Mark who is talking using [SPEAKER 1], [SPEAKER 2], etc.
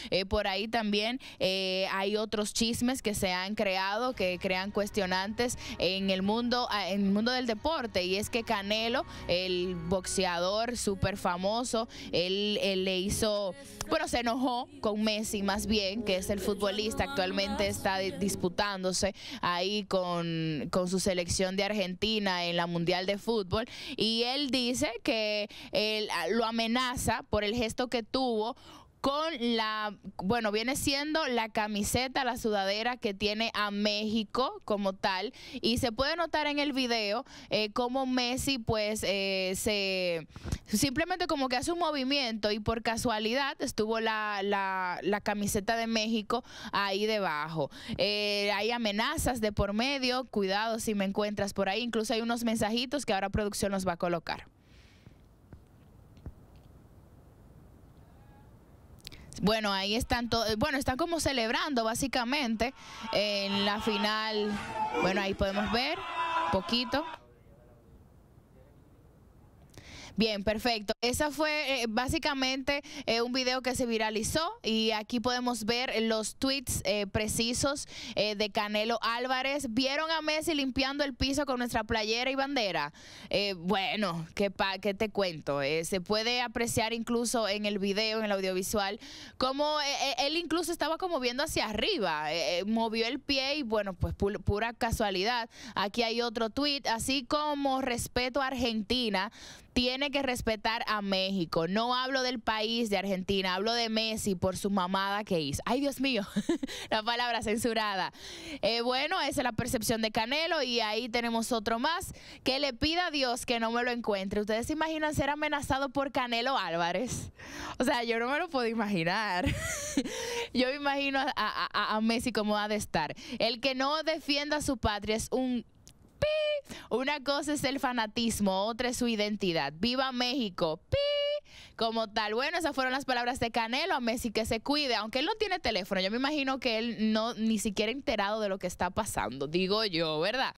[SPEAKER 1] Por ahí también hay otros chismes que se han creado, que crean cuestionantes en el mundo del deporte, y es que Canelo, el boxeador súper famoso, él le hizo, bueno, se enojó con Messi más bien, que es el futbolista, actualmente está disputándose ahí con su selección de Argentina en la Mundial de Fútbol, y él dice que él lo amenaza por el gesto que tuvo con bueno, viene siendo la camiseta, la sudadera que tiene a México como tal, y se puede notar en el video como Messi pues simplemente como que hace un movimiento y por casualidad estuvo la camiseta de México ahí debajo. Hay amenazas de por medio, cuidado si me encuentras por ahí, incluso hay unos mensajitos que ahora producción nos va a colocar. Bueno, ahí están todos, bueno, están como celebrando básicamente en la final. Bueno, ahí podemos ver poquito. Bien, perfecto. Esa fue básicamente un video que se viralizó, y aquí podemos ver los tweets precisos de Canelo Álvarez. ¿Vieron a Messi limpiando el piso con nuestra playera y bandera? Bueno, ¿qué te cuento? Se puede apreciar incluso en el video, en el audiovisual, como él incluso estaba como viendo hacia arriba, movió el pie y bueno, pues pura casualidad. Aquí hay otro tweet, así como respeto a Argentina, tiene que respetar a México. No hablo del país de Argentina, hablo de Messi por su mamada que hizo. Ay, Dios mío, la palabra censurada. Bueno, esa es la percepción de Canelo, y ahí tenemos otro más, que le pida a Dios que no me lo encuentre. ¿Ustedes se imaginan ser amenazado por Canelo Álvarez? O sea, yo no me lo puedo imaginar. Yo me imagino a Messi como ha de estar. El que no defienda a su patria es un... Una cosa es el fanatismo, otra es su identidad. ¡Viva México! ¡Pi! Como tal. Bueno, esas fueron las palabras de Canelo a Messi, que se cuide, aunque él no tiene teléfono. Yo me imagino que él no ni siquiera enterado de lo que está pasando, digo yo, ¿verdad?